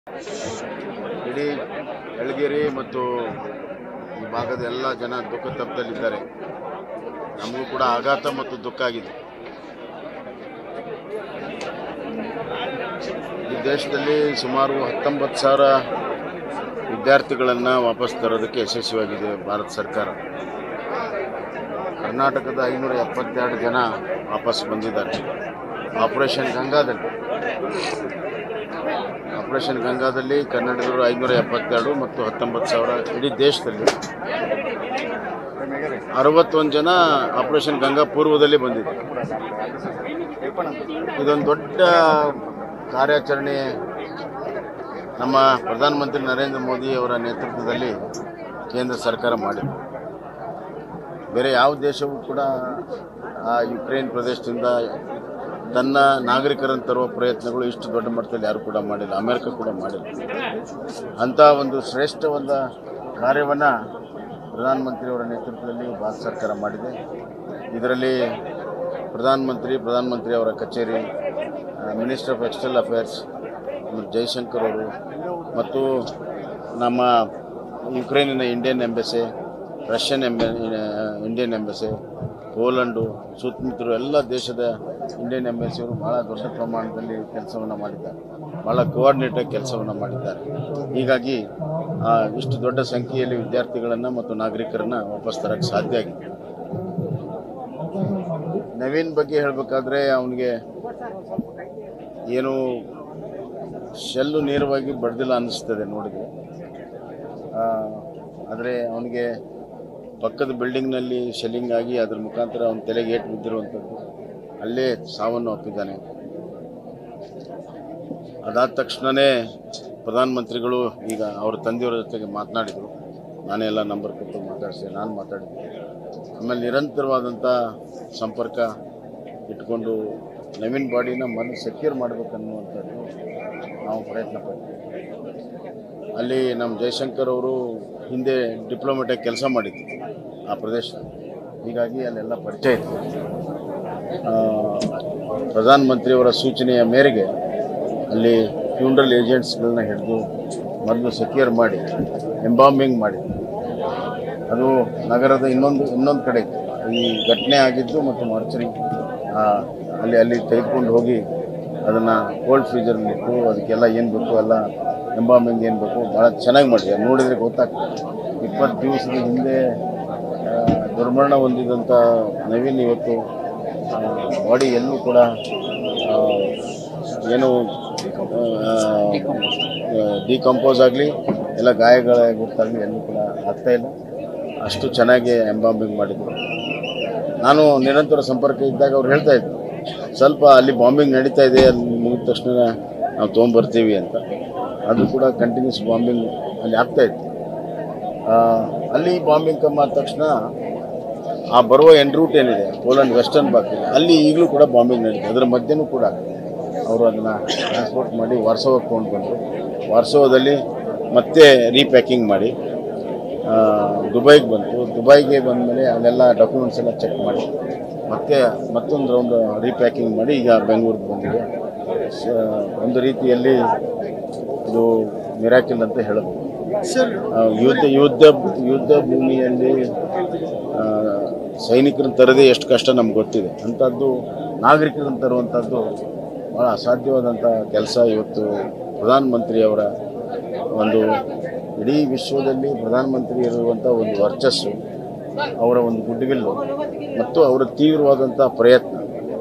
ಇಡೀ ಯಳಗಿರಿ ಮತ್ತು ಈ ಭಾಗದ ಎಲ್ಲ ಜನ ದುಃಖ ತಪ್ಪದಲ್ಲಿದ್ದಾರೆ. ನಮಗೂ ಕೂಡ ಆಘಾತ ಮತ್ತು ದುಃಖ ಆಗಿದೆ. ಈ ದೇಶದಲ್ಲಿ ಸುಮಾರು 19,000 ವಿದ್ಯಾರ್ಥಿಗಳನ್ನು ವಾಪಸ್ ತರೋದಕ್ಕೆ ಯಶಸ್ವಿಯಾಗಿದೆ ಭಾರತ ಸರ್ಕಾರ. ಕರ್ನಾಟಕದ 572 ಜನ ವಾಪಸ್ ಬಂದಿದ್ದಾರೆ. ಆಪರೇಷನ್ ಗಂಗಾದಲ್ಲಿ ಕನ್ನಡಿಗರು 572 ಮತ್ತು 19,000 ಇಡೀ ದೇಶದಲ್ಲಿ 61 ಜನ ಆಪರೇಷನ್ ಗಂಗಾ ಪೂರ್ವದಲ್ಲಿ ಬಂದಿದ್ದಾರೆ. ಇದೊಂದು ದೊಡ್ಡ ಕಾರ್ಯಾಚರಣೆ ನಮ್ಮ ಪ್ರಧಾನಮಂತ್ರಿ ನರೇಂದ್ರ ಮೋದಿ ಅವರ ನೇತೃತ್ವದಲ್ಲಿ ಕೇಂದ್ರ ಸರ್ಕಾರ ಮಾಡಿದೆ. ಬೇರೆ ಯಾವ ದೇಶವೂ ಕೂಡ ಆ ಯುಕ್ರೇನ್ ಪ್ರದೇಶದಿಂದ ತನ್ನ ನಾಗರಿಕರನ್ನು ತರುವ ಪ್ರಯತ್ನಗಳು ಇಷ್ಟು ದೊಡ್ಡ ಮಟ್ಟದಲ್ಲಿ ಯಾರು ಕೂಡ ಮಾಡಿಲ್ಲ. ಅಮೆರಿಕ ಕೂಡ ಮಾಡಿಲ್ಲ. ಅಂಥ ಒಂದು ಶ್ರೇಷ್ಠವಾದ ಕಾರ್ಯವನ್ನು ಪ್ರಧಾನಮಂತ್ರಿಯವರ ನೇತೃತ್ವದಲ್ಲಿ ಭಾರತ ಸರ್ಕಾರ ಮಾಡಿದೆ. ಇದರಲ್ಲಿ ಪ್ರಧಾನಮಂತ್ರಿ ಅವರ ಕಚೇರಿ, minister of external affairs Jaishankar ಅವರು ಮತ್ತು ನಮ್ಮ ಯುಕ್ರೇನಿನ Indian embassy, Russian Indian embassy, Poland ಸುತ್ತಮುತ್ತಲು ಎಲ್ಲ ದೇಶದ ಇಂಡಿಯನ್ ಎಂಬಸಿಯವರು ಭಾಳ ದೊಡ್ಡ ಪ್ರಮಾಣದಲ್ಲಿ ಕೆಲಸವನ್ನು ಮಾಡಿದ್ದಾರೆ. ಭಾಳ ಕೋಆರ್ಡಿನೇಟಾಗಿ ಕೆಲಸವನ್ನು ಮಾಡಿದ್ದಾರೆ. ಹೀಗಾಗಿ ಇಷ್ಟು ದೊಡ್ಡ ಸಂಖ್ಯೆಯಲ್ಲಿ ವಿದ್ಯಾರ್ಥಿಗಳನ್ನು ಮತ್ತು ನಾಗರಿಕರನ್ನು ವಾಪಸ್ ತರಕ್ಕೆ ಸಾಧ್ಯ ಆಗಿದೆ. ನವೀನ್ ಬಗ್ಗೆ ಹೇಳಬೇಕಾದ್ರೆ ಅವನಿಗೆ ಏನು ಶೆಲ್ಲು ನೇರವಾಗಿ ಬಡ್ದಿಲ್ಲ ಅನ್ನಿಸ್ತದೆ ನೋಡಿದರೆ. ಆದರೆ ಅವನಿಗೆ ಪಕ್ಕದ ಬಿಲ್ಡಿಂಗ್ನಲ್ಲಿ ಶೆಲ್ಲಿಂಗ್ ಆಗಿ ಅದರ ಮುಖಾಂತರ ಅವನ ತಲೆಗೆ ಏಟು ಬಿದ್ದಿರುವಂಥದ್ದು, ಅಲ್ಲೇ ಸಾವನ್ನು ಅಪ್ಪಿದ್ದಾನೆ. ಅದಾದ ತಕ್ಷಣವೇ ಪ್ರಧಾನಮಂತ್ರಿಗಳು ಈಗ ಅವ್ರ ತಂದೆಯವರ ಜೊತೆಗೆ ಮಾತನಾಡಿದರು. ನಾನೇ ಎಲ್ಲ ನಂಬರ್ ಕೊಟ್ಟು ನಾನು ಮಾತಾಡಿದ್ದೆ. ಆಮೇಲೆ ನಿರಂತರವಾದಂಥ ಸಂಪರ್ಕ ಇಟ್ಕೊಂಡು ನವೀನ್ ಬಾಡಿನ ಮೊದಲು ಸೆಕ್ಯೂರ್ ಮಾಡಬೇಕನ್ನುವಂಥದ್ದು ನಾವು ಪ್ರಯತ್ನ ಪಡ್ತೀವಿ. ಅಲ್ಲಿ ನಮ್ಮ ಜೈಶಂಕರ್ ಅವರು ಹಿಂದೆ ಡಿಪ್ಲೊಮೆಟಾಗಿ ಕೆಲಸ ಮಾಡಿದ್ರು ಆ ಪ್ರದೇಶ. ಹೀಗಾಗಿ ಅಲ್ಲೆಲ್ಲ ಪರಿಚಯ ಇತ್ತು. ಪ್ರಧಾನಮಂತ್ರಿಯವರ ಸೂಚನೆಯ ಮೇರೆಗೆ ಅಲ್ಲಿ ಫ್ಯೂನರಲ್ ಏಜೆಂಟ್ಸ್ಗಳನ್ನ ಹಿಡಿದು ಮೊದಲು ಸೆಕ್ಯೂರ್ ಮಾಡಿ ಎಂಬಾಂಬಿಂಗ್ ಮಾಡಿ, ಅದು ನಗರದ ಇನ್ನೊಂದು ಕಡೆ ಈ ಘಟನೆ ಆಗಿದ್ದು ಮತ್ತು ಮಾರ್ಚರಿ ಅಲ್ಲಿ ತೆಗೆದುಕೊಂಡು ಹೋಗಿ ಅದನ್ನು ಕೋಲ್ಡ್ ಫ್ರೀಜರಲ್ಲಿ ಇಟ್ಟು ಅದಕ್ಕೆಲ್ಲ ಏನು ಬೇಕು ಎಲ್ಲ ಎಂಬಾಂಬಿಂಗ್ ಏನು ಬೇಕು ಭಾಳ ಚೆನ್ನಾಗಿ ಮಾಡಿದೆ. ನೋಡಿದರೆ ಗೊತ್ತಾಗ್ತದೆ. 20 ದಿವಸದ ಹಿಂದೆ ದುರ್ಮರಣ ಹೊಂದಿದಂಥ ನವೀನ್ ಇವತ್ತು ಬಾಡಿ ಎಲ್ಲೂ ಕೂಡ ಏನು ಡಿಕಂಪೋಸ್ ಆಗಲಿ ಎಲ್ಲ ಗಾಯಗಳ ಗೊತ್ತಾಗಲಿ ಎಲ್ಲೂ ಕೂಡ ಆಗ್ತಾಯಿಲ್ಲ. ಅಷ್ಟು ಚೆನ್ನಾಗಿ ಎಂಬಾಂಬಿಂಗ್ ಮಾಡಿದ್ರು. ನಾನು ನಿರಂತರ ಸಂಪರ್ಕ ಇದ್ದಾಗ ಅವ್ರು ಹೇಳ್ತಾಯಿದ್ರು, ಸ್ವಲ್ಪ ಅಲ್ಲಿ ಬಾಂಬಿಂಗ್ ನಡೀತಾ ಇದೆ, ಅಲ್ಲಿ ಮುಗಿದ ತಕ್ಷಣ ನಾವು ತೊಗೊಂಬರ್ತೀವಿ ಅಂತ. ಅದು ಕೂಡ ಕಂಟಿನ್ಯೂಸ್ ಬಾಂಬಿಂಗ್ ಅಲ್ಲಿ ಆಗ್ತಾಯಿತ್ತು. ಅಲ್ಲಿ ಬಾಂಬಿಂಗ್ ಕಮ್ಮಿ ಆದ ತಕ್ಷಣ ಆ ಬರುವ ಎನ್ ರೂಟ್ ಏನಿದೆ ಪೋಲೆಂಡ್ ವೆಸ್ಟರ್ನ್ ಭಾಗದಲ್ಲಿ ಅಲ್ಲಿ ಈಗಲೂ ಕೂಡ ಬಾಂಬಿಂಗ್ ನಡೀತದೆ. ಅದರ ಮಧ್ಯನೂ ಕೂಡ ಅವರು ಅದನ್ನು ಟ್ರಾನ್ಸ್ಪೋರ್ಟ್ ಮಾಡಿ ವಾರ್ಸೋಕ್ಕೆ ತೊಗೊಂಡು ಬಂದರು. ವಾರ್ಸೋದಲ್ಲಿ ಮತ್ತೆ ರೀಪ್ಯಾಕಿಂಗ್ ಮಾಡಿ ದುಬೈಗೆ ಬಂತು. ದುಬೈಗೆ ಬಂದಮೇಲೆ ಅಲ್ಲೆಲ್ಲ ಡಾಕ್ಯುಮೆಂಟ್ಸ್ ಎಲ್ಲ ಚೆಕ್ ಮಾಡಿ ಮತ್ತೊಂದು ರೌಂಡ್ ರೀಪ್ಯಾಕಿಂಗ್ ಮಾಡಿ ಈಗ ಬೆಂಗಳೂರಿಗೆ ಬಂದಿದೆ. ಒಂದು ರೀತಿಯಲ್ಲಿ ಇದು ಮಿರಾಕಿಲ್ ಅಂತ ಹೇಳಬಹುದು. ಯುದ್ಧ ಭೂಮಿಯಲ್ಲಿ ಸೈನಿಕರನ್ನು ತರದೇ ಎಷ್ಟು ಕಷ್ಟ ನಮ್ಗೆ ಗೊತ್ತಿದೆ. ಅಂಥದ್ದು ನಾಗರಿಕರನ್ನು ತರುವಂಥದ್ದು ಭಾಳ ಅಸಾಧ್ಯವಾದಂಥ ಕೆಲಸ. ಇವತ್ತು ಪ್ರಧಾನಮಂತ್ರಿಯವರ ಒಂದು ಇಡೀ ವಿಶ್ವದಲ್ಲಿ ಪ್ರಧಾನಮಂತ್ರಿ ಇರುವಂಥ ಒಂದು ವರ್ಚಸ್ಸು, ಅವರ ಒಂದು ಗುಡ್ವಿಲ್ಲು ಮತ್ತು ಅವರ ತೀವ್ರವಾದಂಥ ಪ್ರಯತ್ನ.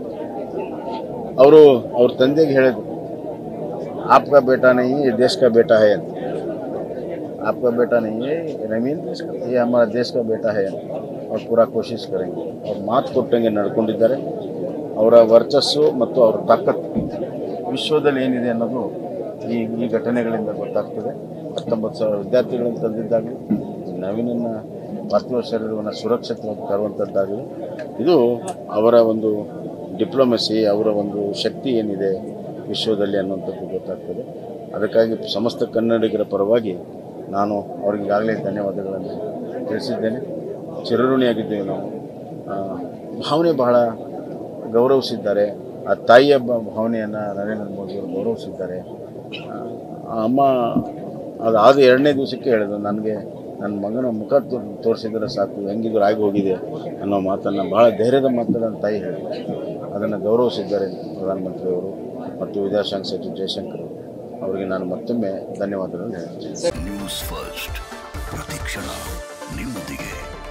ಅವ್ರ ತಂದೆಗೆ ಹೇಳಿದ್ರು, आपका बेटा नहीं है, ये देश का बेटा है ಅಂತ. आपका बेटा नहीं है नवीन, ये हमारा देश का बेटा है और पूरा कोशिश करेंगे. ಅವ್ರು ಮಾತು ಕೊಟ್ಟಂಗೆ ನಡ್ಕೊಂಡಿದ್ದಾರೆ. ಅವರ ವರ್ಚಸ್ಸು ಮತ್ತು ಅವರ ತಾಕತ್ತು ವಿಶ್ವದಲ್ಲಿ ಏನಿದೆ ಅನ್ನೋದು ಈ ಘಟನೆಗಳಿಂದ ಗೊತ್ತಾಗ್ತದೆ. 19,000 ವಿದ್ಯಾರ್ಥಿಗಳನ್ನು ತಂದಿದ್ದಾಗಲಿ, ನವೀನನ್ನು ಪಾರ್ಥಿವ ಶರೀರವನ್ನು ಸುರಕ್ಷಿತವಾಗಿ ತರುವಂಥದ್ದಾಗಲಿ, ಇದು ಅವರ ಒಂದು ಡಿಪ್ಲೊಮೆಸಿ, ಅವರ ಒಂದು ಶಕ್ತಿ ಏನಿದೆ ವಿಶ್ವದಲ್ಲಿ ಅನ್ನುವಂಥದ್ದು ಗೊತ್ತಾಗ್ತದೆ. ಅದಕ್ಕಾಗಿ ಸಮಸ್ತ ಕನ್ನಡಿಗರ ಪರವಾಗಿ ನಾನು ಅವ್ರಿಗೆ ಈಗಾಗಲೇ ಧನ್ಯವಾದಗಳನ್ನು ತಿಳಿಸಿದ್ದೇನೆ. ಚಿರಋಣಿಯಾಗಿದ್ದೇವೆ ನಾವು. ಭಾವನೆ ಬಹಳ ಗೌರವಿಸಿದ್ದಾರೆ. ಆ ತಾಯಿಯ ಭಾವನೆಯನ್ನು ನರೇಂದ್ರ ಮೋದಿಯವರು ಗೌರವಿಸಿದ್ದಾರೆ. ಆ ಅಮ್ಮ ಅದಾದ 2ನೇ ದಿವಸಕ್ಕೆ ಹೇಳಿದ್ರು, ನನಗೆ ನನ್ನ ಮಗನ ಮುಖ ತೋರಿಸಿದ್ರೆ ಸಾಕು, ಹೆಂಗಿದ್ರು ಆಗಿ ಹೋಗಿದೆ ಅನ್ನೋ ಮಾತನ್ನು, ಭಾಳ ಧೈರ್ಯದ ಮಾತನ್ನು ನನ್ನ ತಾಯಿ ಹೇಳಿದ್ರು. ಅದನ್ನು ಗೌರವಿಸಿದ್ದಾರೆ ಪ್ರಧಾನಮಂತ್ರಿಯವರು ಮತ್ತು ವಿದೇಶಾಂಗ ಸಚಿವ ಜಯಶಂಕರ್ ಅವರಿಗೆ ನಾನು ಮತ್ತೊಮ್ಮೆ ಧನ್ಯವಾದಗಳನ್ನು ಹೇಳ್ತೀನಿ. ನ್ಯೂಸ್ ಫಸ್ಟ್ ಪ್ರತಿಕ್ಷಣ ನಿಮ್ಮೊಂದಿಗೆ.